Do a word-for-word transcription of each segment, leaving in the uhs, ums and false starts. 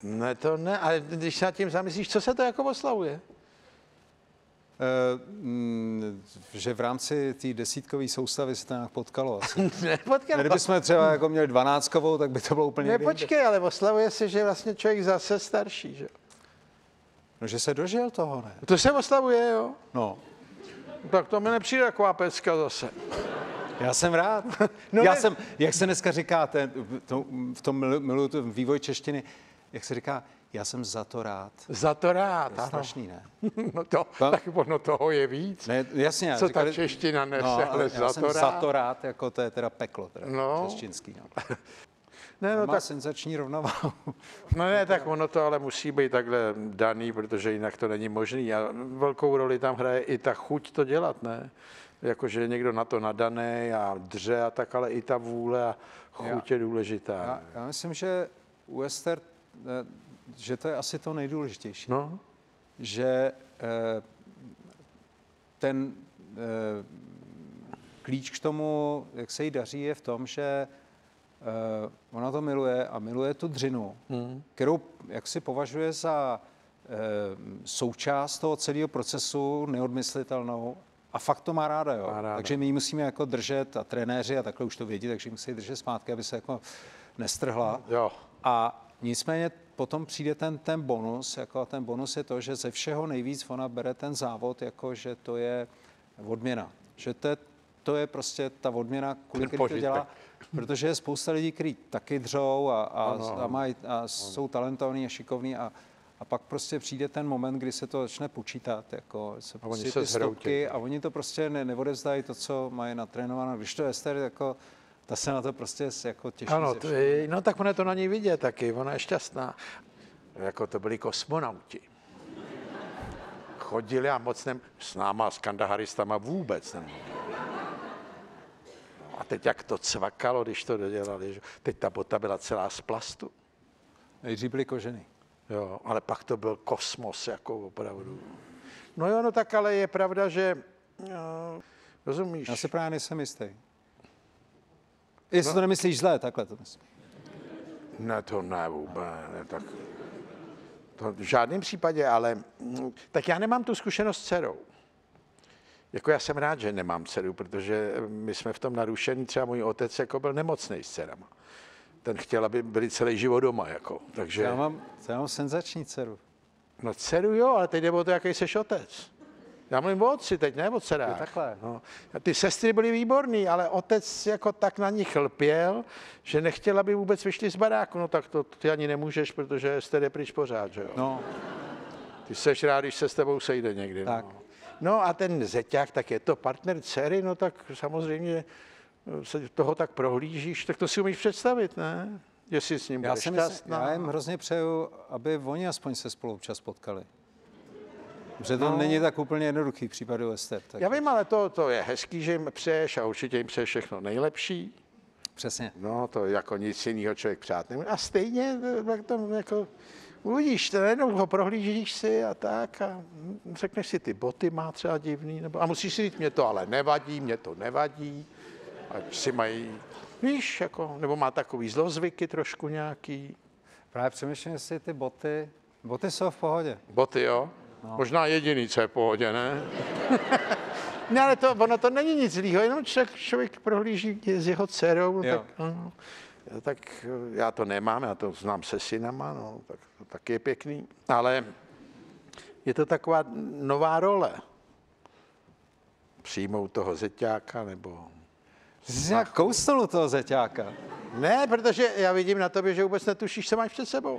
Ne, to ne, ale když se nad tím zamyslíš, co se to jako oslavuje? Uh, že v rámci té desítkové soustavy se to nějak potkalo asi. Nepotkalo. Kdybychom třeba jako měli dvanáctkovou, tak by to bylo úplně Ne, počkej, ale oslavuje se, že vlastně člověk zase starší, že? No, že se dožil toho, ne? To se oslavuje, jo? No. Tak to mi nepřijde taková pecka zase. Já jsem rád. No Já ne... jsem, jak se dneska říká, ten, to, v tom milu, miluji to vývoj češtiny, jak se říká, já jsem za to rád. Za to rád, to je strašný, ne? No to, to, tak ono toho je víc. Ne, jasně. Co říkali, ta čeština nese, no, ale já za jsem to rád. za to rád, jako to je teda peklo, teda no. češtinský. No. Ne, no má tak... senzační rovnováhu. No ne, tak ono to ale musí být takhle daný, protože jinak to není možný. A velkou roli tam hraje i ta chuť to dělat, ne? Jakože je někdo na to nadaný a dře a tak, ale i ta vůle a chuť je důležitá. Já, já myslím, že u Ester, že to je asi to nejdůležitější. No. Že ten klíč k tomu, jak se jí daří, je v tom, že ona to miluje a miluje tu dřinu, hmm. kterou jak si považuje za součást toho celého procesu neodmyslitelnou. A fakt to má ráda, jo. Má ráda. Takže my ji musíme jako držet a trenéři a takhle už to vědí, takže musí držet zpátky, aby se jako nestrhla. Jo. A nicméně potom přijde ten, ten bonus, jako a ten bonus je to, že ze všeho nejvíc ona bere ten závod, jako že to je odměna. Že to je, to je prostě ta odměna, kvůli který to dělá, protože je spousta lidí, kteří taky dřou a, a, a, mají, a jsou talentovaní a šikovní a A pak prostě přijde ten moment, kdy se to začne počítat, jako se prostě ty stopky a oni to prostě ne, neodevzdají to, co mají natrénováno. Když to Ester, jako, ta se na to prostě jako těší. Ano, to je, no tak ono je to na ní vidět taky, ona je šťastná. Jako to byli kosmonauti. Chodili a moc nem, s náma, s kandaharistama vůbec nemluvili. A teď jak to cvakalo, když to dodělali. Že? Teď ta bota byla celá z plastu. Nejdřív byly kožený. Jo, ale pak to byl kosmos, jako opravdu. No jo, no tak ale je pravda, že... No, rozumíš? Já se právě nejsem jistý. Jestli no. to nemyslíš zlé, takhle to myslím. Ne, to ne vůbec, ne, tak... To v žádném případě, ale... Tak já nemám tu zkušenost s dcerou. Jako já jsem rád, že nemám dceru, protože my jsme v tom narušení, třeba můj otec jako byl nemocnej s dcerama. Ten chtěl, aby byli celý život doma, jako, takže... Já mám, já mám senzační dceru. No dceru jo, ale teď jde o to, jaký jsi otec. Já mluvím o otci teď, ne o dcerách. Takhle. No. Ty sestry byly výborný, ale otec jako tak na nich lpěl, že nechtěl, aby vůbec vyšli z baráku. No tak to ty ani nemůžeš, protože jste jde pryč pořád, že jo? No. Ty seš rád, když se s tebou sejde někdy. Tak. No. No a ten zeťák, tak je to partner dcery, no tak samozřejmě se toho tak prohlížíš, tak to si umíš představit, ne? Jestli s ním budeš šťastná. Já jim hrozně přeju, aby oni aspoň se spolu občas potkali. Protože to no. není tak úplně jednoduchý případu Ester. Tak já vím, ale to, to je hezký, že jim přeješ a určitě jim přeješ všechno nejlepší. Přesně. No to jako nic jiného člověk přát nemůže. A stejně tak to jako uvidíš, to najednou ho prohlížíš si a tak a řekneš si, ty boty má třeba divný, nebo, a musíš si říct, mě to ale nevadí, mě to nevadí. Ať si mají, víš, jako, nebo má takový zlozvyky trošku nějaký. Právě přemýšlím, jestli ty boty, boty jsou v pohodě. Boty, jo? No. Možná jediný, co je v pohodě, ne? Ne, ale to, ono to není nic zlýho, jenom člověk, člověk prohlíží s jeho dcerou, tak, no, tak já to nemám, já to znám se synama, no, tak to taky je pěkný, ale je to taková nová role. Přijmout toho zeťáka, nebo... Jsi nějak kousnul toho zeťáka. Ne, protože já vidím na tobě, že vůbec netušíš, co máš před sebou.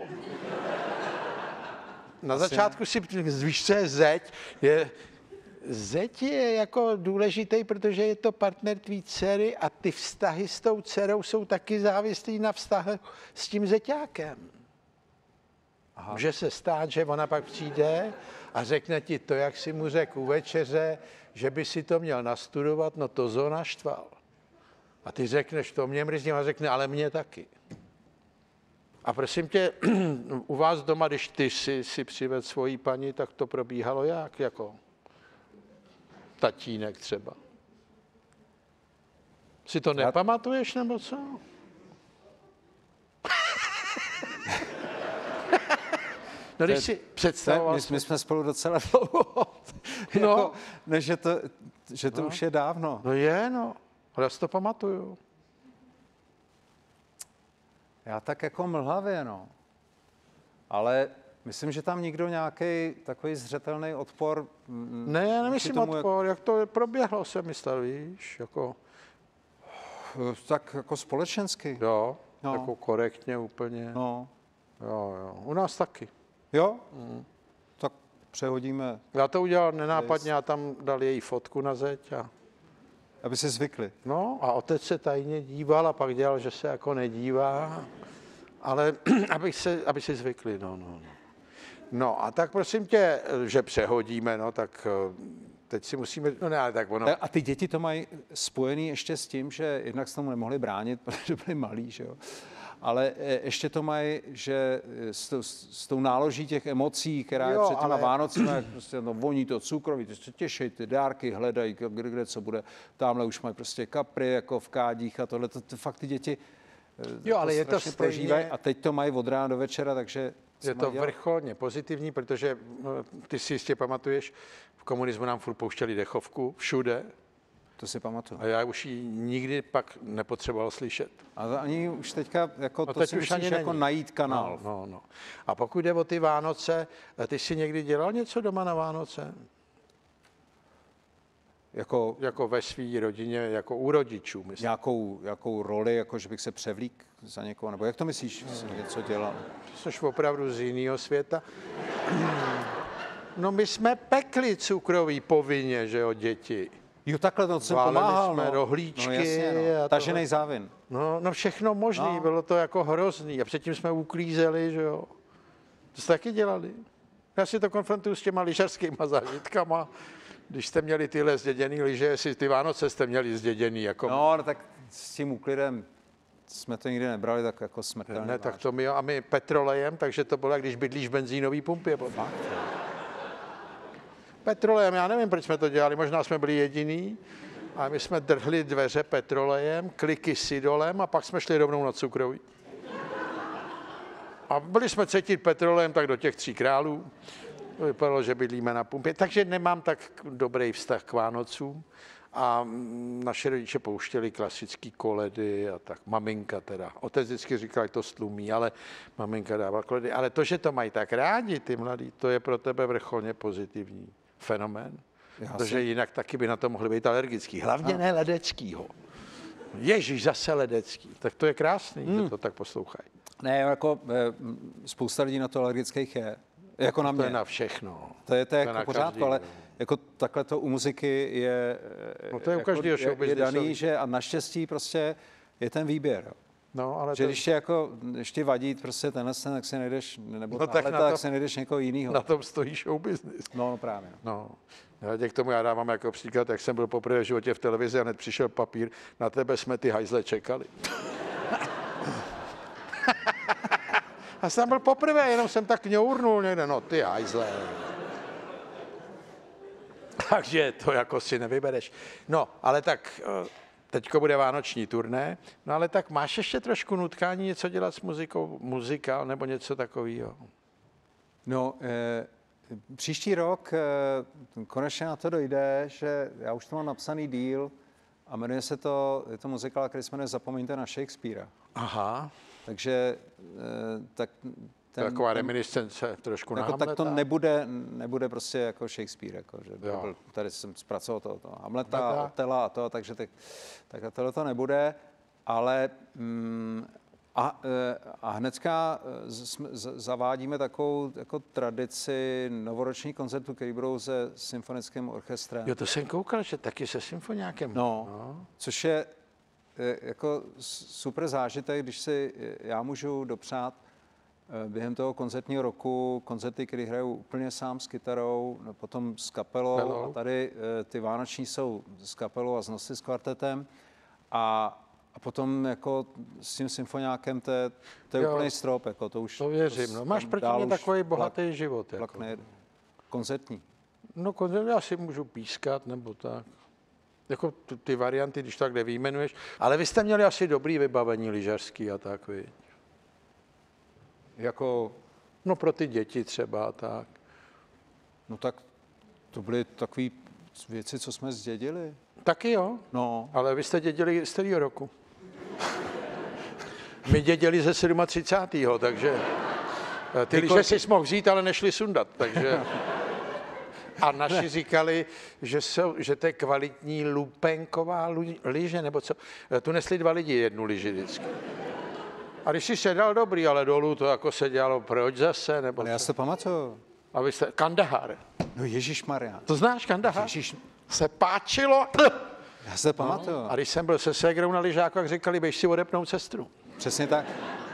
Na Asi začátku ne. si víš, co je zeď. Je, zeď je jako důležitý, protože je to partner tvý dcery a ty vztahy s tou dcerou jsou taky závislí na vztahu s tím zeťákem. Aha. Může se stát, že ona pak přijde a řekne ti to, jak si mu řekl u večeře, že by si to měl nastudovat, no to zo naštval. A ty řekneš, to mě mrzí, a řekne, ale mě taky. A prosím tě, u vás doma, když ty si, si přivedl svoji paní, tak to probíhalo jak? Jako tatínek třeba. Si to nepamatuješ, nebo co? No, když To- si To je- představoval... My, my jsme spolu docela dlouho. No. jako, ne, že to, že to No. už je dávno. No je, no. Ale já si to pamatuju. Já tak jako mlhavě, no. Ale myslím, že tam nikdo nějaký takový zřetelný odpor... mm, Ne, já vůči nemyslím tomu, odpor, jak to proběhlo, se myslel, víš, jako, Jak, tak jako společensky. jo, No. jako korektně úplně. No. Jo, jo, u nás taky. Jo? Mm. Tak přehodíme, Já to udělal nenápadně, já tam dal její fotku na zeď a aby si zvykli. no a otec se tajně díval a pak dělal, že se jako nedívá, ale aby, se, aby si zvykli, no, no, no. No a tak prosím tě, že přehodíme, no tak eh, teď si musíme, no ne, ale tak ono, A ty děti to mají spojený ještě s tím, že jednak se tomu nemohli bránit, protože byli malí, že jo. Ale eh, ještě to mají, že eh, s tou, s tou náloží těch emocí, která je Jo, před těma ale- Vánocima, jak prostě no, voní to cukroví, ty se těší, ty dárky hledají, kde, kde co bude. Tamhle už mají prostě kapry jako v kádích a tohle, to, to fakt ty děti eh, Jo, ale je to strašně stejně- prožívají a teď to mají od rána do večera, takže co je mají to dělat? vrcholně pozitivní, protože no, ty si jistě pamatuješ, v komunismu nám furt pouštěli dechovku všude To si pamatuju. a já už ji nikdy pak nepotřeboval slyšet. A to ani už teďka, jako, No to teď si už musíš ani jako není. najít kanál. No, no, no. A pokud jde o ty Vánoce, ty jsi někdy dělal něco doma na Vánoce? Jako Jako ve své rodině, jako u rodičů, myslím. nějakou, nějakou roli, jako že bych se převlík za někoho, nebo jak to myslíš, že jsem něco dělal? Jsi opravdu z jiného světa. No my jsme pekli cukroví povinně, že jo, děti. Jo, takhle to jsem Váleli pomáhal, jsme no. rohlíčky No jasně, no. a Taženej závin. No, no všechno možný, No. bylo to jako hrozný. A předtím jsme uklízeli, že jo. To jste taky dělali. Já si to konfrontuju s těma lyžařskýma zážitkama. Když jste měli tyhle zděděný lyže, jestli ty Vánoce jste měli zděděný, jako... No, no, tak s tím úklidem jsme to nikdy nebrali tak jako smrtelně. ne, tak to my, a my petrolejem, takže to bylo, jak když bydlíš v benzínový pumpě. Potom. Petrolejem, já nevím, proč jsme to dělali, možná jsme byli jediný, a my jsme drhli dveře petrolejem, kliky sidolem a pak jsme šli rovnou na cukroví. A byli jsme cítit petrolejem tak do těch tří králů. To vypadalo, že bydlíme na pumpě. Takže nemám tak dobrý vztah k Vánocům. A mm, naše rodiče pouštěli klasický koledy a tak. Maminka teda. Otec vždycky říkal, že to stlumí, ale maminka dával koledy. Ale to, že to mají tak rádi, ty mladí, to je pro tebe vrcholně pozitivní fenomén. Já Protože si- jinak taky by na to mohli být alergický. Hlavně ne ledeckýho. Ježíš, zase ledecký. Tak to je krásný, Hmm. že to tak poslouchají. Ne, jako eh, m, spousta lidí na to alergických je. Jako na To je mě. na všechno. To je to je To je na jako pořádku, každý, ale no. jako takhle to u muziky je, No to je u jako, každého je, je showbiznisový. daný, že a naštěstí prostě je ten výběr. Jo. No, ale Že to, když tě jako, ještě vadí prostě tenhle sen, tak si nejdeš, nebo No no, tak tahle, na tak to- si nejdeš někoho jiného. na tom stojí show business. No, no právě. No. Já k tomu já dávám jako příklad, jak jsem byl poprvé v životě v televizi a hned přišel papír, na tebe jsme ty hajzle čekali. A jsem byl poprvé, jenom jsem tak ňournul někde, no ty hajzle. Takže to jako si nevybereš. No, ale tak eh, teďko bude vánoční turné, no ale tak máš ještě trošku nutkání něco dělat s muzikou, muzikál nebo něco takového? No, eh, příští rok eh, konečně na to dojde, že já už to mám napsaný díl a jmenuje se to, je to muzikál, který se jmenuje Zapomeňte na Shakespearea. Aha, Takže eh, tak to je taková reminiscence trošku na jako, tak to Hamleta. nebude, nebude prostě jako Shakespeare, jako, že Jo. byl, tady jsem zpracoval to, to Hamleta, Hamleta. Otela a to, takže tak, tak tohle to nebude, ale mm, a, eh, a hnedka eh, z- z- zavádíme takovou jako tradici novoroční koncertu, který budou se symfonickým orchestrem. Jo, to jsem koukal, že taky se symfoniákem. No, což je eh, jako s- super zážitek, když si eh, já můžu dopřát eh, během toho koncertního roku koncerty, které hrajou úplně sám s kytarou, no, potom s kapelou. Kapelou. A tady eh, ty vánoční jsou s kapelou a z nosy s kvartetem. A, a potom jako s tím symfoniákem to je, to je Jo. úplný strop, jako to už... To věřím. to No, s- máš tam proti dál mě už takový vlak- bohatý život. vlak Jako. nejede. Koncertní. No, koncert já si můžu pískat nebo tak. Jako t- ty varianty, když tak nevyjmenuješ. Ale vy jste měli asi dobrý vybavení lyžařský a tak, viď? Jako No pro ty děti třeba tak. No tak to byly takové věci, co jsme zdědili. Taky jo, No, ale vy jste dědili z kterého roku? My dědili ze třicátého sedmého takže ty Ty lyže si mohl vzít, ale nešli sundat, takže... A naši říkali, že, jsou, že to je kvalitní lupenková lyže, nebo co? Tu nesli dva lidi jednu lyži vždycky. A když si sedal dobrý, ale dolů to jako se dělalo, proč zase, nebo ale já co? se pamatuju. A vy jste, Kandahar. No Ježišmarja. To znáš, Kandahar? Ježiš, Se páčilo. já se pamatuju. A když jsem byl se ségrou na lyžáku, jak říkali, běž si odepnout sestru. Přesně tak.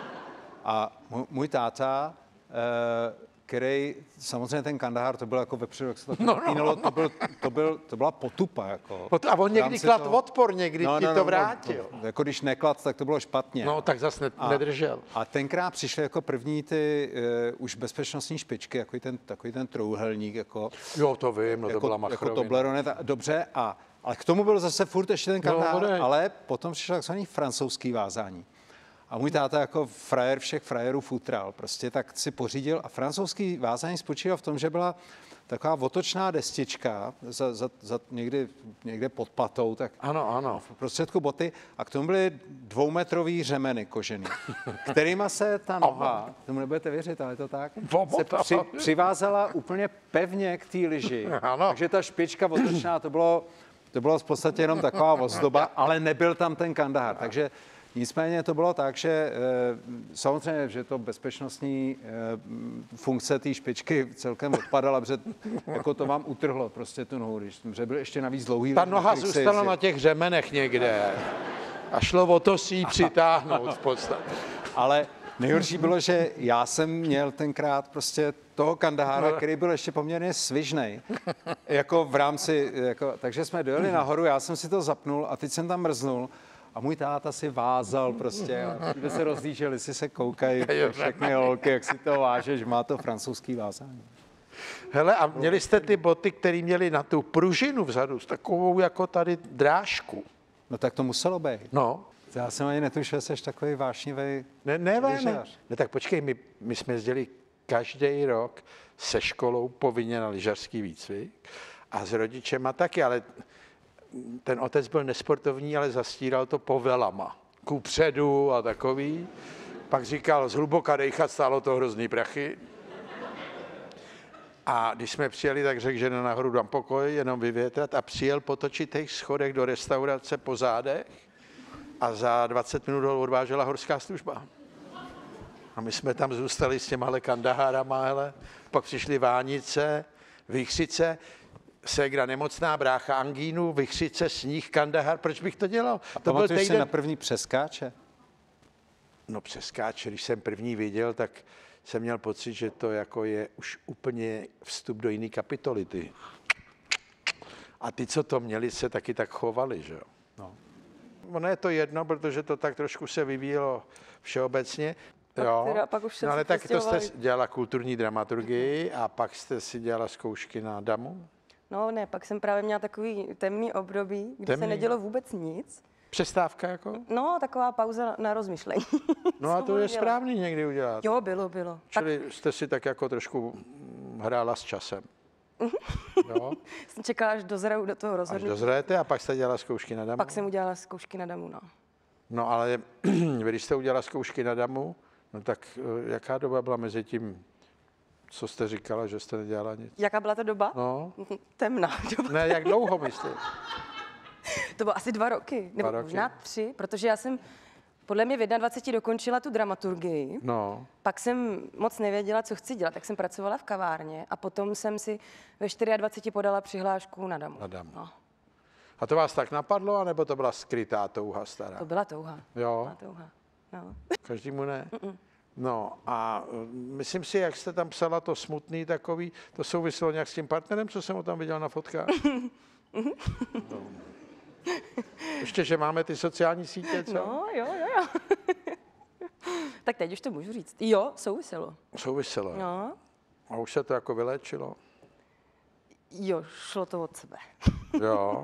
A můj, můj táta, eh, který, samozřejmě ten Kandahar, to byl jako vepředu, jak se to No, no, no, to, byl, to, byl, to byla potupa. Jako. A on V někdy rámci klad toho- odpor, někdy ti to vrátil. No, jako když neklad, tak to bylo špatně. No, tak zase ne, nedržel. A tenkrát přišly jako první ty uh, už bezpečnostní špičky, jako ten, takový ten trouhelník, jako, Jo, to vím, no to jako, byla jako Machrovina. Toblerone, ta- dobře, a, ale k tomu byl zase furt ještě ten Kandahar, odejď. ale potom přišel takzvaný francouzský vázání. A můj táta jako frajer všech frajerů futral, prostě tak si pořídil a francouzský vázání spočíval v tom, že byla taková otočná destička za, za, za někdy, někde pod patou, tak Ano, ano. v prostředku boty a k tomu byly dvoumetrový řemeny kožený, kterýma se ta noha, tomu nebudete věřit, ale je to tak, se při, přivázala úplně pevně k té lyži. Ano. Takže ta špička otočná, to bylo, to bylo v podstatě jenom taková ozdoba, ale nebyl tam ten Kandahar. Takže nicméně to bylo tak, že e, samozřejmě, že to bezpečnostní e, funkce té špičky celkem odpadala, protože jako to vám utrhlo prostě tu nohu, když že byl ještě navíc dlouhý. Ta noha který se zůstala jezdil. na těch řemenech někde a šlo o to si ji přitáhnout v podstatě. Ale nejhorší bylo, že já jsem měl tenkrát prostě toho Kandahara, který byl ještě poměrně svižnej, jako v rámci, jako, takže jsme dojeli nahoru, já jsem si to zapnul a teď jsem tam mrznul a můj táta si vázal prostě, a kde se rozlíželi, si se koukají všechny holky, jak si to vážeš, má to francouzský vázání. Hele, a měli jste ty boty, které měly na tu pružinu vzadu, s takovou jako tady drážku. No tak to muselo být. No. Já jsem ani netušil, že jsi takový vášnivý. Ne, ne, ne, ne. lyžař. ne, tak počkej, my, my jsme jezdili každý rok se školou povinně na lyžařský výcvik a s rodičema taky, ale ten otec byl nesportovní, ale zastíral to povelama. Kupředu a takový. Pak říkal, zhluboka dejchat, stálo to hrozný prachy. A když jsme přijeli, tak řekl, že nahoru dám pokoj, jenom vyvětrat a přijel po točitých schodech do restaurace po zádech a za dvacet minut ho odvážela horská služba. A my jsme tam zůstali s těma Kandahárama, hele. Pak přišly Vánice, Vichřice, ségra nemocná, brácha angínu, Vichřice, sníh, Kandahar. Proč bych to dělal? A To byl pamatuješ si týden... na první přeskáče? No přeskáče, když jsem první viděl, tak jsem měl pocit, že to jako je už úplně vstup do jiné kapitoly. Ty. A ty, co to měli, se taky tak chovali, že jo? No. Ono je to jedno, protože to tak trošku se vyvíjelo všeobecně. Pak Jo. teda, pak už jste No ale se tak to jste přestěhovali. dělala kulturní dramaturgii a pak jste si dělala zkoušky na damu? No ne, pak jsem právě měla takový temný období, kdy Temný? se nedělo vůbec nic. Přestávka jako? No, taková pauza na rozmyšlení. No a Co to je budu dělat? správný někdy udělat. Jo, bylo, bylo. Tak Čili jste si tak jako trošku mm, hrála s časem. Jo? jsem čekala, až dozraju do toho Až rozhodnutí. dozrajete a pak jste dělala zkoušky na damu? Pak jsem udělala zkoušky na damu, no. No ale vy, když jste udělala zkoušky na damu, no tak eh, jaká doba byla mezi tím, co jste říkala, že jste nedělala nic? Jaká byla ta doba? No, Temná doba. ne, jak dlouho myslím? To bylo asi dva roky, nebo roky. možná tři, protože já jsem podle mě v dvaceti jedné dokončila tu dramaturgii. No, Pak jsem moc nevěděla, co chci dělat, tak jsem pracovala v kavárně a potom jsem si ve dvaceti čtyři podala přihlášku na damu. Na damu. No, a to vás tak napadlo, anebo to byla skrytá touha stará? to byla touha. Jo, Byla touha. No. každému ne? No a eh, myslím si, jak jste tam psala to smutný takový, to souviselo nějak s tím partnerem, co jsem ho tam viděl na fotkách? No. Ještě, že máme ty sociální sítě, co? No, jo, jo, jo. Tak teď už to můžu říct. Jo, souviselo. Souviselo. No, A už se to jako vyléčilo? jo, šlo to od sebe. Jo.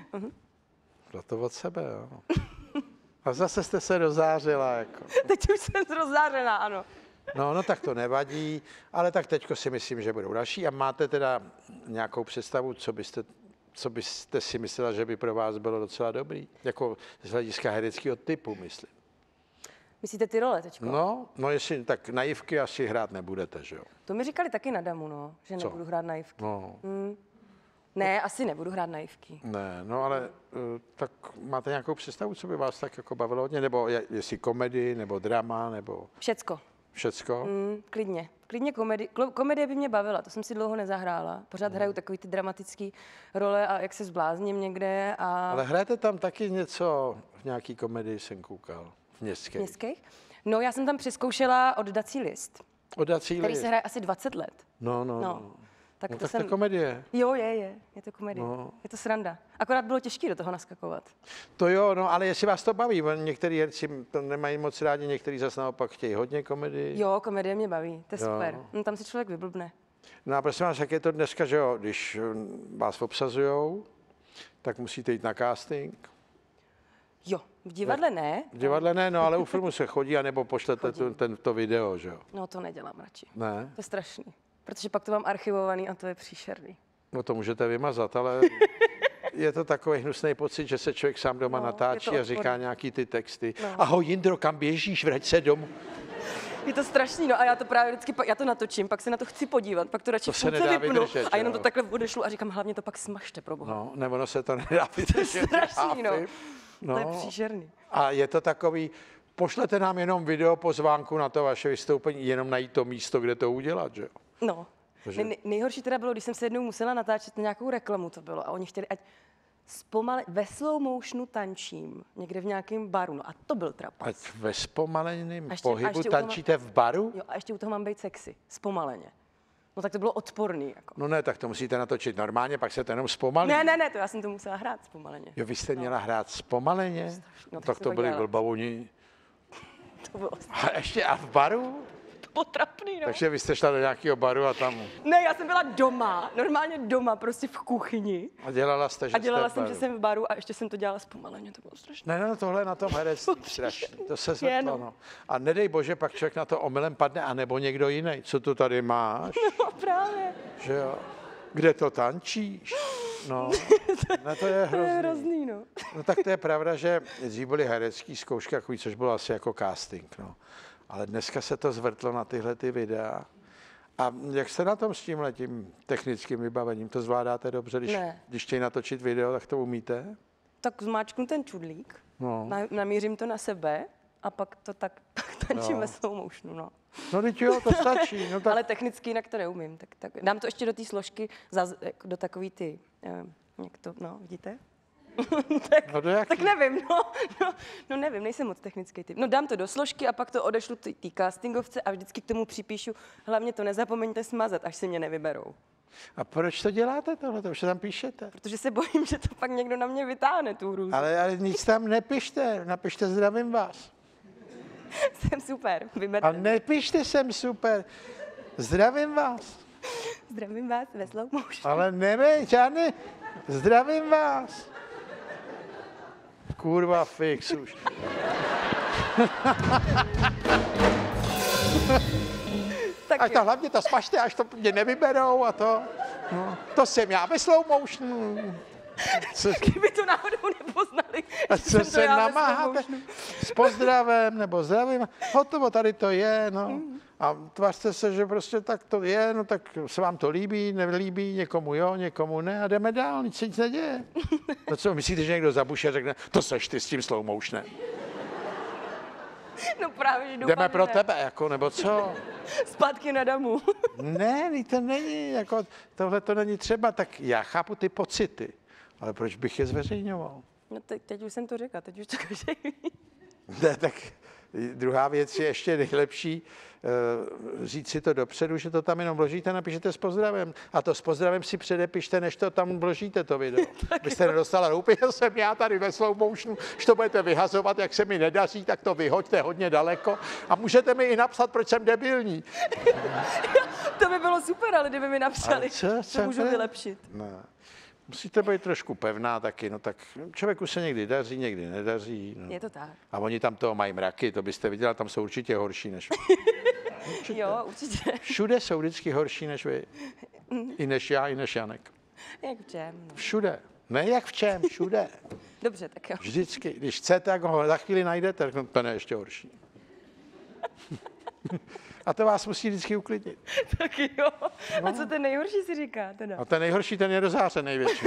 Šlo to od sebe, jo. A zase jste se rozářila, jako. Teď už jsem rozzářená, ano. No, no tak to nevadí, ale tak teďko si myslím, že budou další. A máte teda nějakou představu, co byste, co byste si myslela, že by pro vás bylo docela dobrý? Jako z hlediska hereckého typu, myslím. Myslíte ty role teďko? No, no jestli tak naivky asi hrát nebudete, že jo? To mi říkali taky na Damu, no, že Co? nebudu hrát naivky. No, Hmm. Ne, asi nebudu hrát naivky. ne, no ale uh, tak máte nějakou představu, co by vás tak jako bavilo hodně? Nebo je, jestli komedii, nebo drama, nebo Všecko. všecko? Mm, klidně. Klidně komedie. Komedie by mě bavila, to jsem si dlouho nezahrála. Pořád hraju takový ty dramatický role a jak se zblázním někde a Ale hrajete tam taky něco, v nějaký komedii jsem koukal, v městské. městských. No, já jsem tam přeskoušela oddací list, Odací který list. se hraje asi dvacet let. No, no, No. no. Tak No, to tak jsem... to komedie. Jo, je, je. Je to komedie. No. Je to sranda. Akorát bylo těžké do toho naskakovat. To jo, no, ale jestli vás to baví, on- některý herci to nemají moc rádi, některý zase naopak chtějí hodně komedii. Jo, komedie mě baví, to je Jo. super. No, tam si člověk vyblbne. No a prosím vás, jak je to dneska, že jo, když mm, vás obsazujou, tak musíte jít na casting. Jo, v divadle ne. V divadle ne, no ale u filmu se chodí, anebo pošlete tu, ten, to video, že jo. No, to nedělám radši. Ne, To je strašný. Protože pak to mám archivovaný a to je příšerný. no to můžete vymazat, ale je to takový hnusný pocit, že se člověk sám doma No, natáčí je to a říká odporný. nějaký ty texty. No. Ahoj Jindro, kam běžíš, vrať se domů. Je to strašný, no a já to právě vždycky, pa- já to natočím, pak se na to chci podívat, pak to radši To se furt nedá vypnu vydržet, a jenom jo. to takhle odešlu a říkám, hlavně to pak smažte, pro boha. No, nebo no se to nedá vydržet. strašný, no. chápím. To je příšerný. A je to takový, pošlete nám jenom video pozvánku na to vaše vystoupení, jenom najít to místo, kde to udělat, že jo? No. Takže- Nej, nejhorší teda bylo, když jsem se jednou musela natáčet nějakou reklamu, to bylo, a oni chtěli, ať zpomale, ve slow motionu tančím někde v nějakém baru, no a to byl trapas. Ať ve zpomaleném A ještě- a pohybu ještě u toho má- tančíte v baru? Jo, a ještě u toho mám být sexy, zpomaleně. No tak to bylo odporný, jako. No ne, tak to musíte natočit normálně, pak se to jenom zpomalí. Ne, ne, ne, to já jsem to musela hrát zpomaleně. Jo, vy jste měla hrát zpomaleně? No, tak tak jsem to to byli dělala. blbavouni. To bylo, A ještě a v baru? to bylo trapný, no. Takže vy jste šla do nějakého baru a tam Ne, já jsem byla doma, normálně doma, prostě v kuchyni. a dělala jste, že A dělala jste v jsem, baru. že jsem v baru a ještě jsem to dělala zpomaleně, to bylo strašné. Ne, no tohle na tom herectví strašný, to se Je, zvrtlo, no. no. A nedej bože, pak člověk na to omylem padne, anebo někdo jiný. Co tu tady máš? No právě, Že jo? Kde to tančíš? No, no to je to je hrozný. hrozný, no. No tak to je pravda, že dřív byly herecký zkoušky, takový, což bylo asi jako casting, no. Ale dneska se to zvrtlo na tyhle ty videa. A jak jste na tom s tímhle tím technickým vybavením? To zvládáte dobře, když, Ne. když chtějí natočit video, tak to umíte? Tak zmáčknu ten čudlík, No. na, namířím to na sebe a pak to tak tančím No. ve slow motionu, no. No teď jo, to stačí. No tak Ale technicky jinak to neumím, tak, tak dám to ještě do té složky, za, jako do takový ty, eh, jak to, no, vidíte? tak, No do jaký? tak nevím, no, no, no nevím, nejsem moc technický typ. No dám to do složky a pak to odešlu té té castingovce a vždycky k tomu připíšu, hlavně to nezapomeňte smazat, až si mě nevyberou. A proč to děláte tohle? To už se tam píšete. Protože se bojím, že to pak někdo na mě vytáhne, tu hrůzu. Ale, ale nic tam nepište, napište zdravím vás. Jsem super, vyberte. A nepište jsem super, zdravím vás. Zdravím vás ve slow motion. Ale nevím, žádný, zdravím vás. Kurva, fix už. Tak Až jo. to hlavně to smažte, až to mě nevyberou a to. No, to jsem já ve slow motionu. Co, Kdyby to náhodou nepoznali, a že co jsem to se já ve slow namáháte? motionu. S pozdravem nebo zdravím. Hotovo, tady to je, no. A tvařte se, že prostě tak to je, no tak se vám to líbí, nelíbí, někomu jo, někomu ne a jdeme dál, nic se nic neděje. No co, myslíte, že někdo zabuší a řekne, to seš ty s tím slow motionem. No právě, že doufám, Jdeme pro že ne. tebe, jako, nebo co? Zpátky na damu. Ne, vždyť to není, jako, tohle to není třeba, tak já chápu ty pocity, ale proč bych je zveřejňoval? No teď, teď už jsem to řekla, teď už to každý ví. Ne, tak druhá věc je ještě nejlepší, uh, říct si to dopředu, že to tam jenom vložíte, napíšete s pozdravem. A to s pozdravem si předepište, než to tam vložíte, to video. Byste nedostala, upěl jsem já tady ve slow motionu, že to budete vyhazovat, jak se mi nedaří, tak to vyhoďte hodně daleko. A můžete mi i napsat, proč jsem debilní. To by bylo super, ale kdyby mi napsali, Ale co, to co můžu to? vylepšit. Ne. Musíte být trošku pevná taky, no tak člověku se někdy daří, někdy nedaří. No. Je to tak. A oni tam toho mají mraky, to byste viděla, tam jsou určitě horší než vy. Určitě. Jo, určitě. Všude jsou vždycky horší než vy. I než já, i než Janek. Jak v čem? No. Všude. Ne jak v čem, všude. Dobře, tak jo. Vždycky. Když chcete, tak ho za chvíli najdete, tak to je ještě horší. A to vás musí vždycky uklidnit. Tak jo. A co ten nejhorší si říká teda? A ten nejhorší, ten je do záře největší.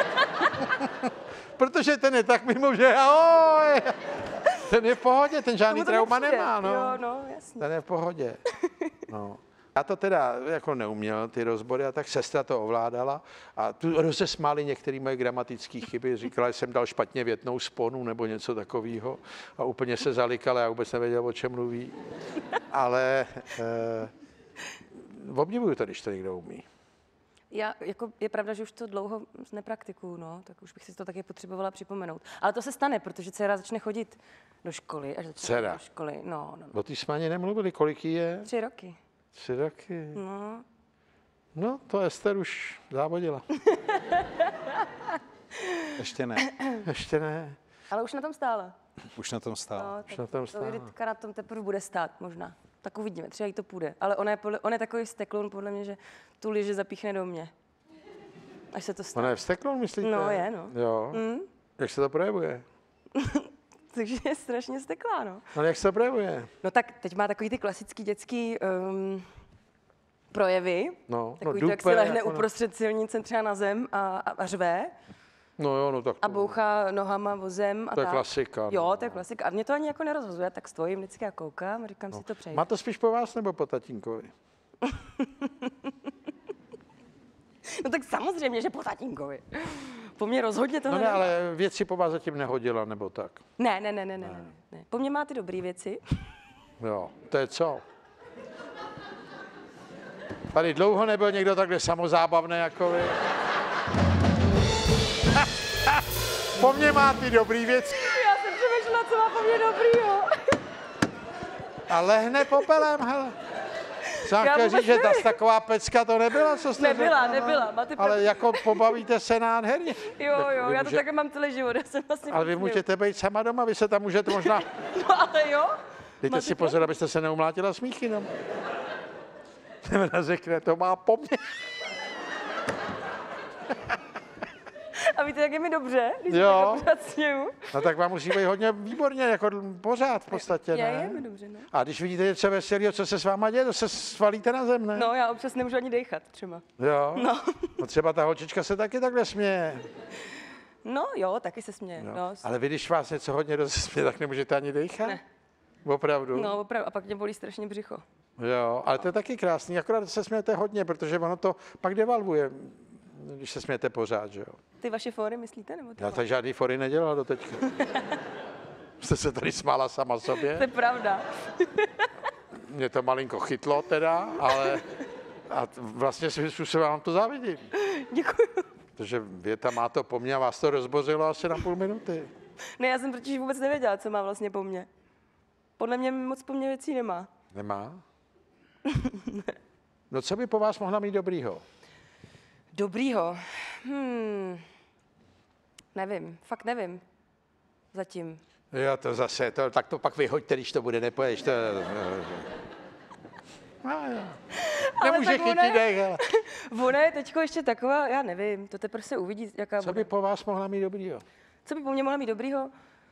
Protože ten je tak mimo, že ahoj. Ten je v pohodě, ten žádný Tomu to trauma nepřijde. nemá. No. Jo, no, jasně. Ten je v pohodě. No. Já to teda jako neuměl, ty rozbory, a tak sestra to ovládala a tu rozesmáli některé moje gramatické chyby. Říkala, že jsem dal špatně větnou sponu nebo něco takového a úplně se zalikala, já vůbec nevěděl, o čem mluví. Ale eh, obdivuju to, když to někdo umí. Já, jako, je pravda, že už to dlouho nepraktikuju, no, tak už bych si to taky potřebovala připomenout. Ale to se stane, protože dcera začne chodit do školy. Až začne Dcera? chodit do školy, no, no, no. O té jsme ani nemluvili, kolik jí je? Tři roky. Tři roky. No. No, to Ester už závodila. Ještě ne. Ještě ne. Ale už na tom stála. Už na tom stál. No, Už tak na tom to stála. Jitka na tom teprve bude stát možná. Tak uvidíme, třeba jí to půjde. Ale on je, podle, on je takový stekloun podle mě, že tu liže zapíchne do mě. Až se to stane. Ona je vsteklou, myslíte? No, je, no. Jo. Mm. Jak se to projevuje? Takže je strašně steklá, no. No, jak se to projevuje? No tak teď má takový ty klasický dětský um, projevy. No, Takový no, to, jak si dupe, lehne jako na- uprostřed silnice třeba na zem a, a, a řve No jo, no tak a bouchá nohama vozem a to je tak. klasika. Jo, no. to je klasika. A mě to ani jako nerozhozuje, tak stojím vždycky a koukám a říkám si to přeji. Má to spíš po vás nebo po tatínkovi? No tak samozřejmě, že po tatínkovi. Po mně rozhodně to No ne, ale věci po vás zatím nehodila, nebo tak. Ne, ne, ne, ne, ne, ne, ne. Po mně má ty dobré věci. Jo, to je co? Tady dlouho nebyl někdo takhle samozábavný jako vy. Po mně má ty dobrý věci. Já jsem přemýšlela, co má po mně dobrýho. A lehne popelem, hele. Jsem Já chtěl vůbec říct, že ta nevím. taková pecka to nebyla, co jste Nebyla, řekla, no. nebyla, máte Ale pravdu. jako pobavíte se nádherně. Jo, Tak jo, vy já to může- také mám celý život, já jsem vlastně Ale vy fakt můžete být sama doma, vy se tam můžete možná... No ale jo. Dejte Máte si pozor, abyste se neumlátila smíchy. No. Ona řekne, to má po mně. A víte, jak je mi dobře, když se Jo. takhle pořád směju? No tak vám musí být hodně výborně, jako pořád v podstatě, Je, je ne? mi dobře, no. A když vidíte něco veselého, co se s váma děje, to se svalíte na zem, ne? No, já občas nemůžu ani dechat třeba. Jo? No. No třeba ta holčička se taky takhle směje. No jo, taky se směje. Jo. No, Ale vy, když vás něco hodně rozesměje, tak nemůžete ani dechat? Ne. Opravdu? no opravdu, a pak mě bolí strašně břicho. Jo, ale to je taky krásný, akorát se smějete hodně, protože ono to pak devalvuje, když se smějete pořád, že jo? Ty vaše fóry myslíte? Nebo ty Já tady žádný fory nedělal do teďka. Jste se tady smála sama To sobě. je pravda. Mě to malinko chytlo teda, ale a t- vlastně svým způsobem vám to závidím. Děkuji. Protože věta má to po mně a vás to rozbořilo asi na půl minuty. Ne, já jsem totiž vůbec nevěděla, co má vlastně po mně. Podle mě moc po mně věcí nemá. Nemá? No co by po vás mohla mít dobrýho? Dobrýho. Hmm. Nevím, fakt nevím. Zatím. Jo, to zase, to, tak to pak vyhoďte, když to bude, nepojedeš. To, no, jo. Nemůže tak ona chytit je- dech, ale Ona je teďko ještě taková, já nevím, to teprve se uvidí, jaká co bude. by po vás mohla mít dobrýho? Co by po mně mohla mít dobrýho?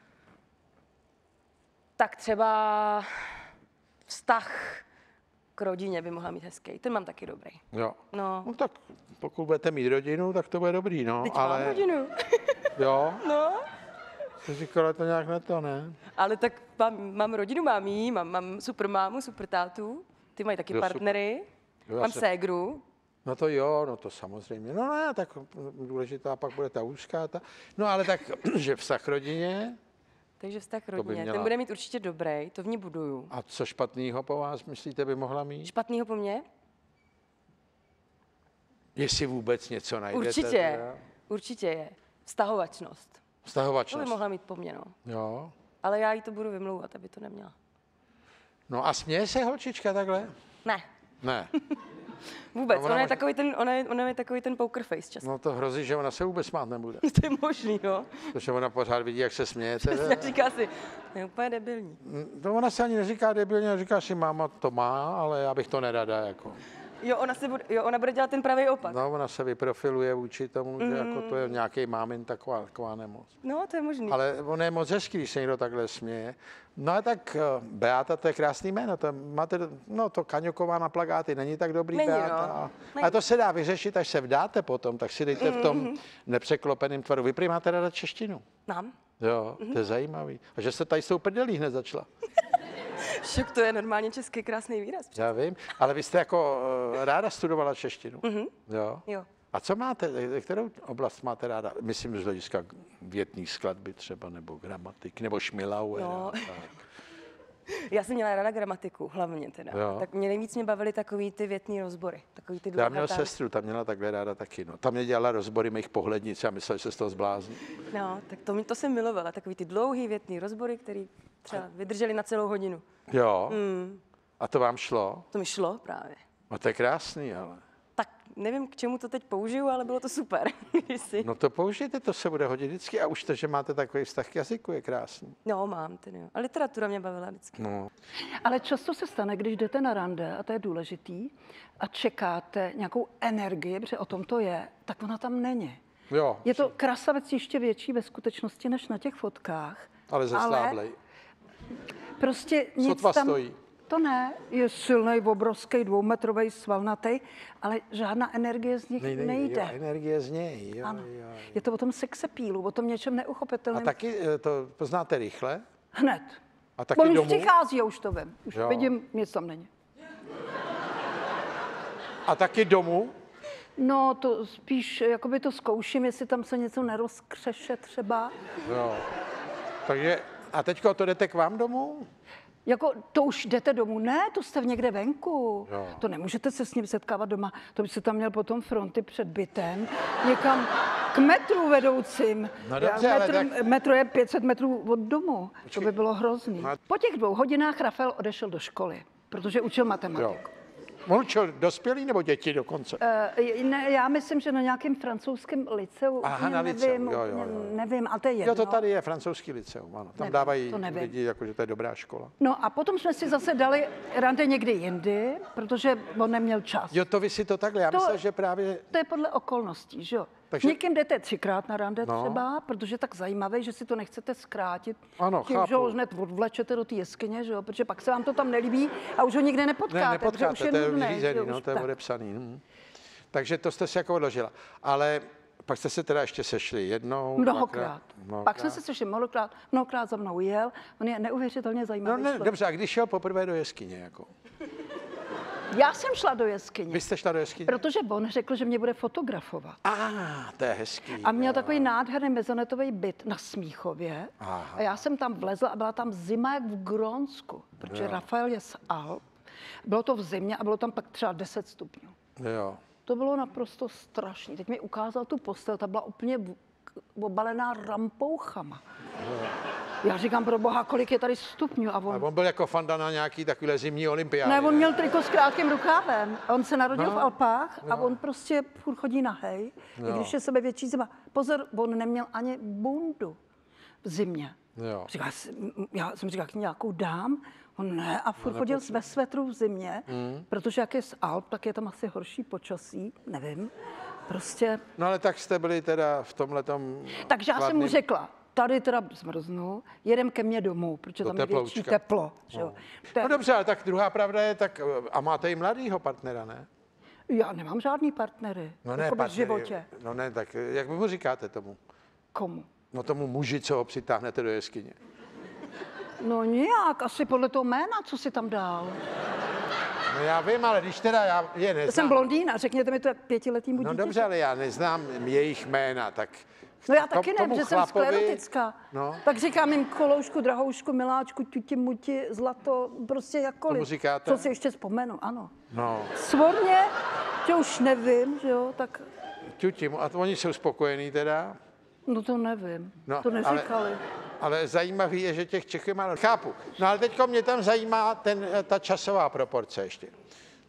Tak třeba vztah k rodině by mohla mít hezký. Ten mám taky dobrý. Jo. No, No tak pokud budete mít rodinu, tak to bude dobrý, no. teď ale, mám rodinu. Jo, No, jsi říkala to nějak na to, ne? ale tak mám, mám rodinu, mám jí, mám, mám super mámu, super tátu. Ty mají taky Jo, super. partnery. Jo, já Mám se- ségru. No to jo, no to samozřejmě. No ne, tak důležitá pak bude ta úzká. Ta... No ale tak, že vztah k rodině Takže vztah k by rodině. měla- Ten bude mít určitě dobrý, to v ní buduju. a co špatného po vás myslíte by mohla mít? Špatnýho po mně? Jestli vůbec něco najdete. Určitě, Teda. určitě je. Vztahovačnost. To by Vztahovačnost. mohla mít po mně, no. Jo. Ale já jí to budu vymlouvat, aby to neměla. No a směje se holčička takhle? Ne. Ne. Vůbec, No, ona, ona je možná- takový ten, ona, je, ona je takový ten poker face často. No to hrozí, že ona se vůbec smát nebude. To je možný, jo. Protože ona pořád vidí, jak se smějete. Říká si, to je úplně debilní. To ona se ani neříká debilně, ona říká si, máma to má, ale já bych to nerada. Jako. Jo, ona, si bude, jo, ona bude dělat ten pravý opak. No, ona se vyprofiluje vůči tomu, že jako to je nějaký mámin taková, taková nemoc. No, to je možný. Ale on je moc hezký, když se někdo takhle směje. No a tak eh, Beata, to je krásný jméno. To máte, no to Kaňoková na plakáty není tak dobrý Není, Beata. no. A to se dá vyřešit, až se vdáte potom, tak si dejte v tom nepřeklopeném tvaru. Vy prý máte ráda češtinu. Mám. Jo, to je zajímavý. A že jste tady s tou prdelí hned začala. Šok, to je normálně český krásný výraz. Já vím, ale vy jste jako eh, ráda studovala češtinu. Jo. Jo. A co máte, kterou oblast máte ráda? Myslím, z hlediska větní skladby třeba, nebo gramatik, nebo Schmilauer. No. Tak. Já jsem měla ráda gramatiku, hlavně teda. Jo. Tak mě nejvíc mě bavily takový ty větný rozbory. Takový ty Já měl dlouhatá- sestru, ta měla takhle ráda taky. No. Tam mě dělala rozbory mých pohlednic a myslel, že se z toho zblázní. No, tak to, to jsem milovala. Takový ty dlouhý větný rozbory, který třeba vydrželi na celou hodinu. Jo. Mm, A to vám šlo? to mi šlo právě. No to je krásný, ale. Tak nevím, k čemu to teď použiju, ale bylo to super. kdysi. No to použijte, to se bude hodit vždycky. A už to, že máte takový vztah k jazyku, je krásný. No, mám ten, jo. A literatura mě bavila vždycky. No. Ale často se stane, když jdete na rande, a to je důležitý, a čekáte nějakou energii, protože o tom to je, tak ona tam není. Jo, Je to krasavec ještě větší ve skutečnosti než na těch fotkách. ale zesláblej. Prostě nic Sotva tam... stojí. To ne, je silný, obrovský, dvoumetrový, svalnatý, ale žádná energie z nich Nej, nej, nejde. Jo, energie z něj. Jo, Ano. jo. Je to o tom sexapílu, o tom něčem A neuchopitelném. taky eh, to poznáte rychle? Hned. A taky On už domů? přichází, já už to vím. Už Jo. vidím, nic tam není. A taky domů? No, to spíš, jakoby to zkouším, jestli tam se něco nerozkřeše třeba. Jo. Takže, a teďko to jdete k vám domů? Jako, to už jdete domů? Ne, to jste někde venku. Jo. To nemůžete se s ním setkávat doma. To by se tam měl potom fronty před bytem, někam k metru vedoucím. No dobře, ale metr, tak- metro je pět set metrů od domu. Počkej. To by bylo hrozný. No a- Po těch dvou hodinách Rafael odešel do školy, protože učil Jo. matematiku. On učil dospělý nebo děti dokonce? Uh, ne, já myslím, že na nějakém francouzském liceu. Aha, úplně na liceu, nevím, jo, jo, úplně jo. Nevím, ale to je jedno. Jo, to tady je francouzský liceum, ano. Tam Nevím, dávají to nevím. lidi, jako, že to je dobrá škola. No a potom jsme si zase dali rande někdy jindy, protože on neměl čas. Jo, to vy si to takhle, já To- myslím, že právě... To je podle okolností, že jo? Takže- Takže... Někým jdete třikrát na rande No. třeba, protože je tak zajímavý, že si to nechcete zkrátit. Ano, tím, chápu. že ho hned odvlečete do té jeskyně, že jo? Protože pak se vám to tam nelíbí a už ho nikde nepotkáte. Ne, protože už nepotkáte, to je nudnej, že vyřízený, jo, no, už to je tak. odepsaný. Hm. Takže to jste si jako odložila. Ale pak jste se teda ještě sešli jednou, Mnohokrát. dvakrát, Pak jsme se sešli mnohokrát, mnohokrát za mnou jel. On je neuvěřitelně No zajímavý ne, člověk. dobře, a když šel poprvé do jeskyně, jako? Já jsem šla do jeskyně, Vy jste šla do jeskyně? protože on řekl, že mě bude fotografovat. A, to je hezký. A měl jo. takový nádherný mezonetový byt na Smíchově. Aha. A já jsem tam vlezla a byla tam zima jak v Grónsku, protože Jo. Rafael je z Alp. Bylo to v zimě a bylo tam pak třeba deset stupňů. Jo. To bylo naprosto strašné. Teď mi ukázal tu postel, ta byla úplně v- obalená rampouchama. Já říkám, pro boha, kolik je tady stupňů? A A on, on byl jako fanda na nějaký takovýhle zimní olympiády. ne, on měl triko s krátkým rukávem. On se narodil No, v Alpách a on prostě furt chodí nahej, i když je sebe větší zima. Pozor, on neměl ani bundu v zimě. Jo. Říká, já jsem říkal, nějakou dám? On ne, a furt chodil ve svetru v zimě, Hmm. protože jak je z Alp, tak je tam asi horší počasí, nevím. Prostě, No ale tak jste byli teda v tomhletom... takže já jsem mu chladným- řekla, tady teda zmrznu, jedem ke mně domů, protože Do tam je větší teploučka. teplo. Že jo. To je- No dobře, ale tak druhá pravda je, tak a máte i mladýho partnera, ne? Já nemám žádný partnery, No ne, jako v partnery. životě. No ne, tak jak vy mu říkáte tomu? Komu? No tomu muži, co ho přitáhnete do jeskyně. No nějak, asi podle toho jména, co si tam dal. No já vím, ale když teda já je Já neznám... jsem blondýna, řekněte mi to jak pětiletýmu No dítěti. dobře, ale já neznám jejich jména, tak... No já taky tom- ne, tomu protože jsem chlapovi- sklerotická. No. Tak říkám jim koloušku, drahoušku, miláčku, tuti, muti, zlato, prostě jakkoliv. Tomu říkáte? Co si ještě vzpomenu, ano. No, Svorně, že už nevím, že jo, tak ťuti, a to oni jsou spokojení teda? no to nevím, No, to ale- neříkali. Ale zajímavý je, že těch Čechů je málo. Chápu. No ale teďko mě tam zajímá ten, ta časová proporce ještě.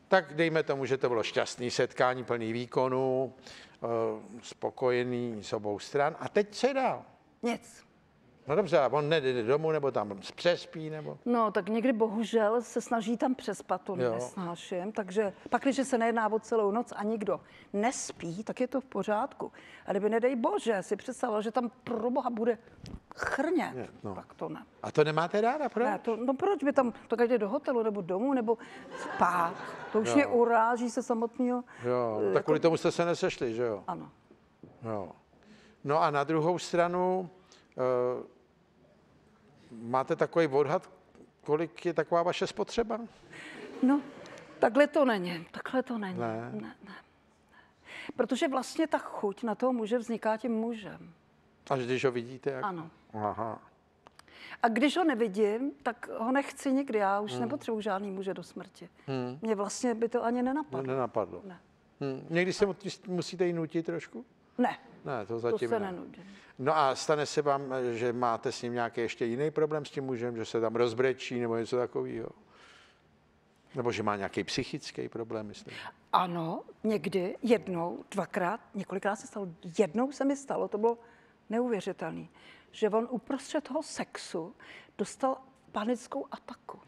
Tak dejme tomu, že to bylo šťastný setkání, plný výkonu, spokojený z obou stran. A teď co je dál? Nic. No dobře, a on nejde domů, nebo tam přespí, nebo... No, tak někdy bohužel se snaží tam přespat, to Jo. nesnáším. Takže pak, když se nejedná o celou noc a nikdo nespí, tak je to v pořádku. A kdyby, nedej bože, si představoval, že tam pro boha bude chrně, Je, no. tak to ne. A to nemáte ráda, proč? Ne, to, no proč by tam, tak jde do hotelu nebo domů, nebo spát. To už Jo. mě uráží se samotného. Jo, tak jako- kvůli tomu jste se nesešli, že jo? Ano. Jo. No a na druhou stranu, uh, máte takový odhad, kolik je taková vaše spotřeba? No, takhle to není, takhle to není. Ne. Ne, ne. Protože vlastně ta chuť na toho muže vzniká tím mužem. Až když ho vidíte? Jak... Ano. Aha. A když ho nevidím, tak ho nechci nikdy. Já už hmm. nepotřebuji žádný muže do smrti. Hmm. Mě vlastně by to ani No, nenapadlo. nenapadlo. Ne. Hm. Někdy se mu- musíte jí nutit trošku? Ne, Ne, to to zatím se ne. nenudím. No a stane se vám, že máte s ním nějaký ještě jiný problém s tím mužem, že se tam rozbrečí nebo něco takového? Nebo že má nějaký psychický problém, myslím. Ano, někdy, jednou, dvakrát, několikrát se stalo, jednou se mi stalo, to bylo neuvěřitelné, že on uprostřed toho sexu dostal panickou ataku.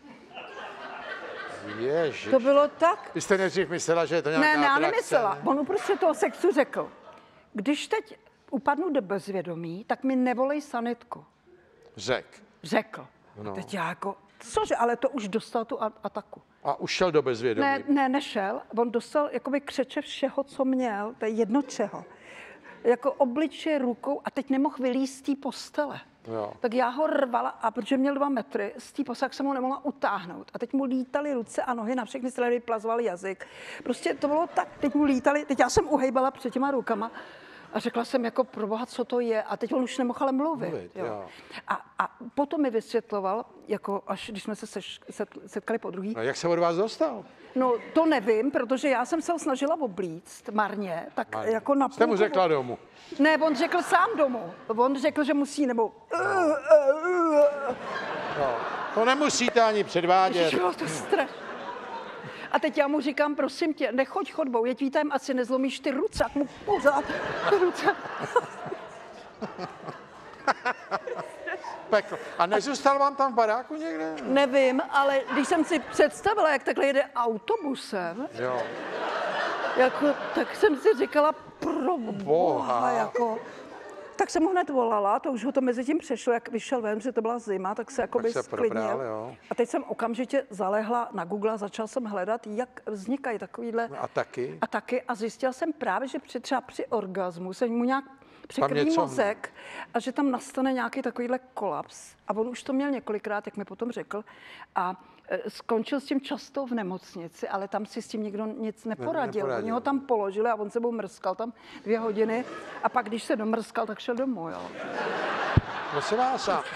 Ježiš. To bylo tak. Vy jste nejdřív myslela, že je to nějaká Ne, ne, já atrakce, nemyslela. ne? On uprostřed toho sexu řekl, když teď upadnu do bezvědomí, tak mi nevolej sanitku. Řek. Řekl. No. No. Teď já jako, cože, ale to už dostal tu a- ataku. A už šel do bezvědomí. Ne, ne, nešel. On dostal jakoby křeče všeho, co měl, to je jedno čeho. Jako obličeje rukou a teď nemohl vylízt z té postele. Jo. Tak já ho rvala a protože měl dva metry, z té postele jsem ho nemohla utáhnout. A teď mu lítaly ruce a nohy, na všechny strany vyplazoval jazyk. Prostě to bylo tak, teď mu lítaly, teď já jsem uhejbala před těma rukama a řekla jsem jako proboha, co to je. A teď on už nemohl ale mluvit. Mluvit, jo. jo. A, a potom mi vysvětloval, jako až když jsme se seš, set, setkali po druhý, No, jak se od vás dostal? no to nevím, protože já jsem se ho snažila oblíct marně, tak Marně. jako na Jste mu půlku- řekla domů. Ne, on řekl sám domů. On řekl, že musí, nebo... No. To nemusíte ani předvádět. Bylo to strašné. A teď já mu říkám, prosím tě, nechoď chodbou, jeď vítem, asi nezlomíš ty ruce, jak mu pořád ty ruce. Peklo. A nezůstal vám tam v baráku někde? Nevím, ale když jsem si představila, jak takhle jede autobusem, Jo. jako, tak jsem si říkala, pro boha, Boha. jako... Tak jsem mu hned volala, to už ho to mezi tím přešlo, jak vyšel ven, že to byla zima, tak se jakoby se sklidnil. probral, jo. A teď jsem okamžitě zalehla na Google a začal jsem hledat, jak vznikají takovýhle A taky? a taky. A zjistila jsem právě, že při, třeba při orgazmu se mu nějak překrví něco mozek a že tam nastane nějaký takovýhle kolaps. A on už to měl několikrát, jak mi potom řekl. A e, skončil s tím často v nemocnici, ale tam si s tím nikdo nic neporadil. neporadil. Oni ho tam položili a on sebou mrskal tam dvě hodiny. A pak, když se domrskal, tak šel domů. Jo. Prosím vás. A...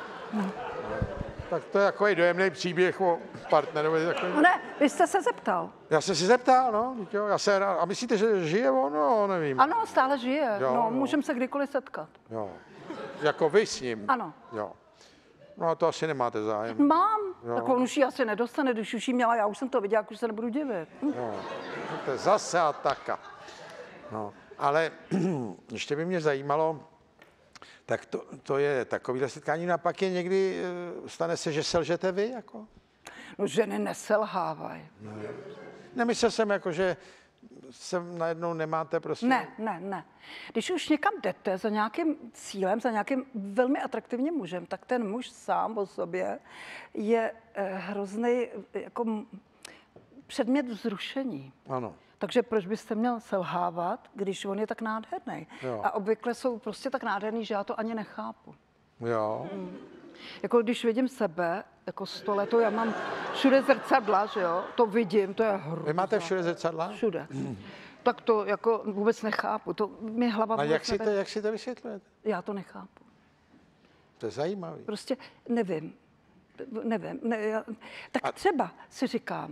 Tak to je takový dojemný příběh o partnerovi. Takový... No ne, vy jste se zeptal. Já jsem si zeptal, no. vždyť jo, Já se, a myslíte, že žije on? No, nevím. Ano, stále žije. Jo, no, no. můžeme se kdykoliv setkat. Jo. Jako vy s ním? Ano. Jo. No a to asi nemáte zájem. Mám. Jo. Tak on už ji asi nedostane, když už ji měla, já už jsem to viděla, jak už se nebudu divit. Hm. Jo. To je zase ataka. No. Ale ještě by mě zajímalo, tak to, to je takovýhle setkání, no a pak je někdy, eh, stane se, že selžete vy, jako? No ženy neselhávají. Nemyslel jsem, jako, že se najednou nemáte prostě... Ne, ne, ne. Když už někam jdete za nějakým cílem, za nějakým velmi atraktivním mužem, tak ten muž sám o sobě je eh, hrozný jako m- předmět vzrušení. Ano. Takže proč byste měl selhávat, když on je tak nádherný? Jo. A obvykle jsou prostě tak nádherný, že já to ani nechápu. Jo. Jako když vidím sebe, jako sto letou, já mám všude zrcadla, že jo, to vidím, to je hrozné. Vy máte všude zrcadla? Všude. Tak to jako vůbec nechápu, to mi hlava A vůbec jak si, to, nebere. jak si to vysvětlujete? Já to nechápu. To je zajímavý. Prostě nevím. Nevím. Ne, já, tak A- třeba si říkám,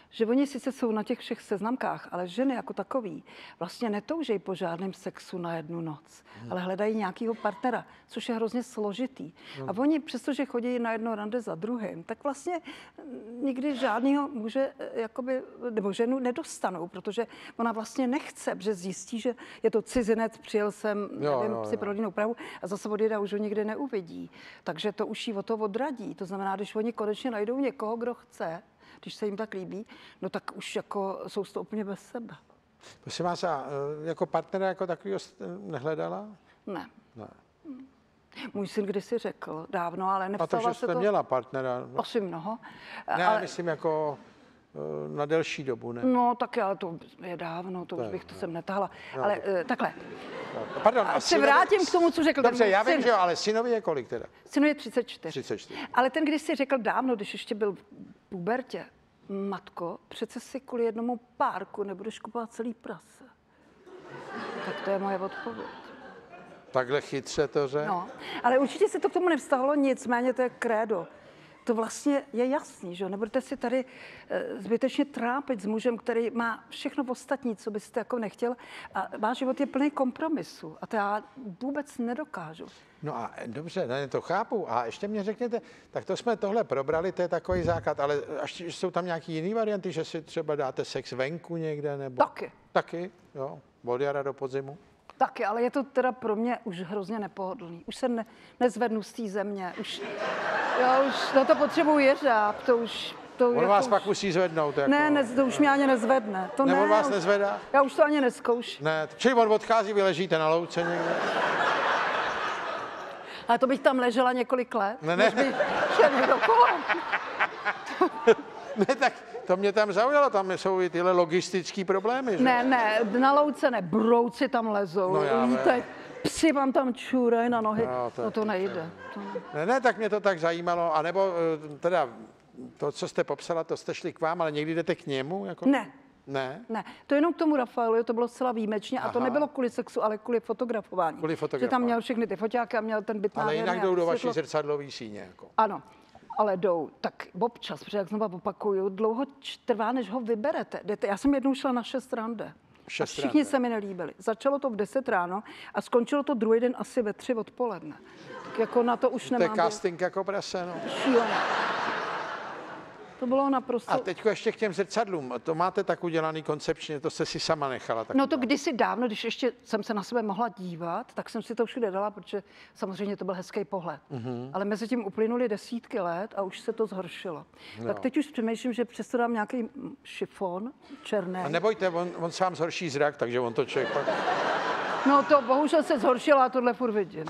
že oni sice jsou na těch všech seznamkách, ale ženy jako takový vlastně netoužejí po žádném sexu na jednu noc, hmm. ale hledají nějakého partnera, což je hrozně složitý. Hmm. A oni, přestože chodí na jedno rande za druhým, tak vlastně nikdy žádného muže jakoby, nebo ženu nedostanou, protože ona vlastně nechce, protože zjistí, že je to cizinec, přijel jsem, jo, nevím, jo, si jo. pro rodinnou prahu a zase odjede a už ho nikdy neuvidí. Takže to už jí o to odradí. To znamená, když oni konečně najdou někoho, kdo chce, když se jim tak líbí, no tak už jako jsou to úplně bez sebe. Prosím vás, a jako partnera jako takového nehledala? Ne. Ne. Můj syn kdysi řekl dávno, ale A nevstala to, že se jste to... měla partnera. No. Asi mnoho. Ne, ale... myslím jako na delší dobu, ne? No tak já, to je dávno, to, to už bych to sem netahala. No, ale to... takhle. No, pardon, a se vrátím k tomu, co řekl Dobře, ten já syn. vím, že jo, ale synovi je kolik teda? Synu je třicet čtyři. třicet čtyři. Ale ten, když si řekl dávno, když ještě byl v pubertě, matko, přece si kvůli jednomu párku nebudeš kupovat celý prase. Tak to je moje odpověď. Takhle chytře to řekl? No, ale určitě se to k tomu nevztahlo, nicméně to je krédo. To vlastně je jasný, že jo? Nebudete si tady e, zbytečně trápit s mužem, který má všechno ostatní, co byste jako nechtěl. A váš život je plný kompromisu. A to já vůbec nedokážu. No a dobře, ne, to chápu. A ještě mě řekněte, tak to jsme tohle probrali, to je takový základ, ale až jsou tam nějaký jiný varianty, že si třeba dáte sex venku někde, nebo... Taky. Taky, jo, od jara do podzimu. Taky, ale je to teda pro mě už hrozně nepohodlný. Už se ne, nezvednu z té země. Už, já už na to potřebuji jeřáb, to už... To On jako vás už... pak musí zvednout. Jako... Ne, ne, to už mě ani nezvedne. To Nebo ne, on vás už, nezvedá? Já už to ani nezkouším. Ne, čili on odchází, vy ležíte na louce někde? Ale to bych tam ležela několik let. Ne, ne. By šel někdo kolem. Ne, tak to mě tam zaujalo, tam jsou i tyhle logistické problémy, že? Ne, ne, na louce ne, brouci tam lezou, No já lítají, psi vám tam čůrají na nohy, No, to- no to nejde. To... Ne, ne, tak mě to tak zajímalo, anebo eh, teda to, co jste popsala, to jste šli k vám, ale někdy jdete k němu? Jako... Ne, Ne? ne, to jenom k tomu Rafaelovi, to bylo zcela výjimečně a to Aha. nebylo kvůli sexu, ale kvůli fotografování. Kvůli Že tam fotografování. měl všechny ty foťáky a měl ten byt Ale nádherný jinak a jdou do vaší světlo. zrcadlový síně. Jako. Ano, ale jdou. Tak občas, protože jak znovu opakuju, dlouho č- trvá, než ho vyberete. Jdete. Já jsem jednou šla na šest rande. Šest a všichni rande. se mi nelíbili. Začalo to v deset ráno a skončilo to druhý den asi ve tři odpoledne. Tak jako na to už To je nemám. casting jako prase, no. Šílené. To bylo naprosto... A teď ještě k těm zrcadlům. To máte tak udělaný koncepčně, to jste si sama nechala. Tak No to kdysi dávno, když ještě jsem se na sebe mohla dívat, tak jsem si to všude dala, protože samozřejmě to byl hezký pohled. Mm-hmm. Ale mezi tím uplynuly desítky let a už se to zhoršilo. No. Tak teď už přemýšlím, že přesto dám nějaký šifon černý. A nebojte, on, on sám zhorší zrak, takže on to člověk pak... No to bohužel se zhoršilo a tohle furt vidím.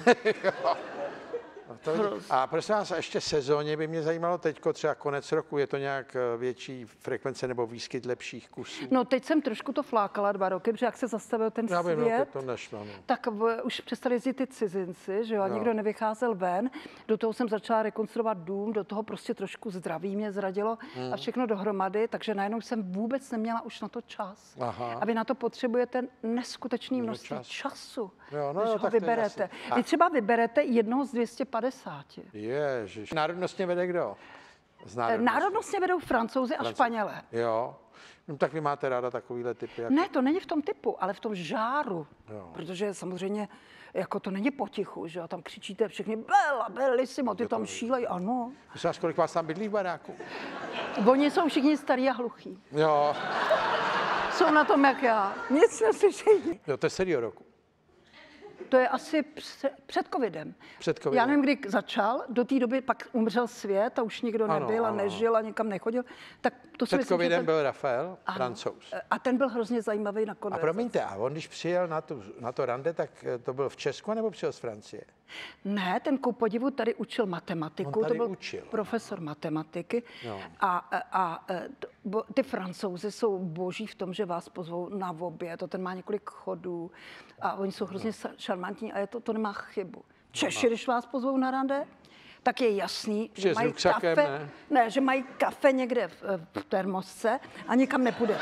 A, to, a prosím vás, a ještě sezóně by mě zajímalo teďko, třeba konec roku, je to nějak větší frekvence nebo výskyt lepších kusů? No teď jsem trošku to flákala dva roky, protože jak se zastavil ten Já vím, no, svět, teď to nešlo. No. tak v, už přestali jezdit ty cizinci, že jo, a No. nikdo nevycházel ven. Do toho jsem začala rekonstruovat dům, do toho prostě trošku zdraví mě zradilo Hmm. a všechno dohromady, takže najednou jsem vůbec neměla už na to čas. Aha. A vy na to potřebujete neskutečný množství čas. času, Jo, no než jo, ho tak to je vyberete. jasný. A- Vy třeba vyberete jednoho z dvě stě padesáti. Ježiš. Národnostně vede kdo? Z národností. Národnostně vedou Francouzi a Španělé. Jo. No, tak vy máte ráda takovýhle typy. Jak... Ne, to není v tom typu, ale v tom žáru. Jo. Protože samozřejmě jako to není potichu, že jo, tam křičíte všichni Bella, bellissimo, ty tam šílej, ano. Prosím vás, kolik vás tam bydlí v baráku? Oni jsou všichni starý a hluchý. Jo. Jsou na tom, jak já. Nic neslyšejí. Jo, to je serió roku. To je asi pře- před covidem. Před covidem. Já nevím, kdy začal, do té doby pak umřel svět a už nikdo Ano, nebyl a ano. nežil a nikam nechodil. Tak to si Před myslím, že covidem ten- byl Rafael, Ano. Francouz. A ten byl hrozně zajímavý na A konverzaci. promiňte, a on když přijel na, tu, na to rande, tak to byl v Česku nebo přijel z Francie? Ne, ten ku podivu tady učil matematiku, On tady to byl učil. profesor matematiky. Jo. A, a, a t- bo- ty Francouzi jsou boží v tom, že vás pozvou na oběd, to ten má několik chodů a oni jsou hrozně sa- šarmantní a je to, to nemá chybu. Češi, když vás pozvou na rande, tak je jasný, Že že s mají ruksakem, kafe, ne? ne, že mají kafe někde v, v termosce a nikam nepůjdete.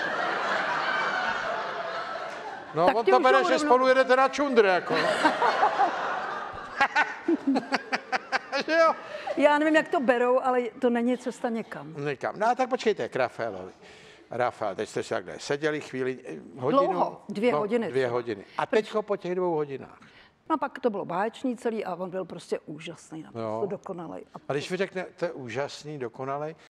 No, Tak on ty to už bere, jsou že rovnou- spolu jedete na čundr, jako. Že jo? Já nevím, jak to berou, ale to není cesta někam. Někam. No a tak počkejte, k Rafaelovi. Rafael, teď jste si takhle seděli chvíli, eh, hodinu. Dlouho, dvě no, hodiny Dvě třeba. hodiny. A teďko po těch dvou hodinách. No a pak to bylo báječný celý a on byl prostě úžasný, naprosto Jo. dokonalý. A A když vy řeknete úžasný, dokonalý,